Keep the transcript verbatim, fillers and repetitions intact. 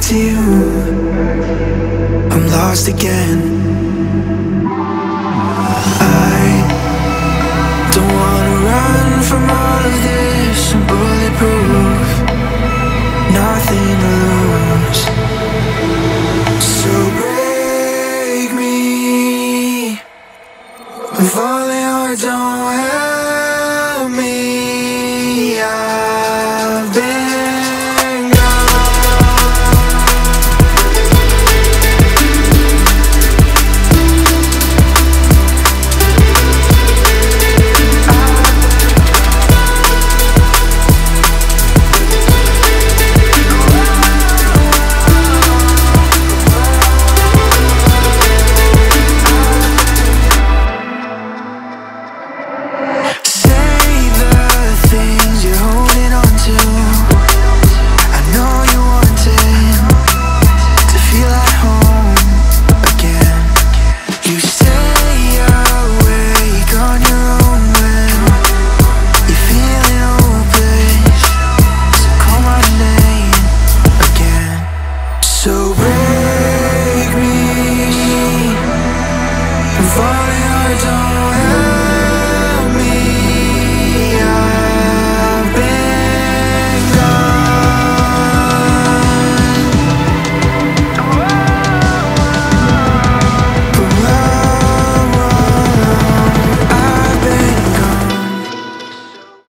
to you, I'm lost again. I don't wanna run from all of this. I'm bulletproof, nothing to lose. So break me, I'm falling hard, don't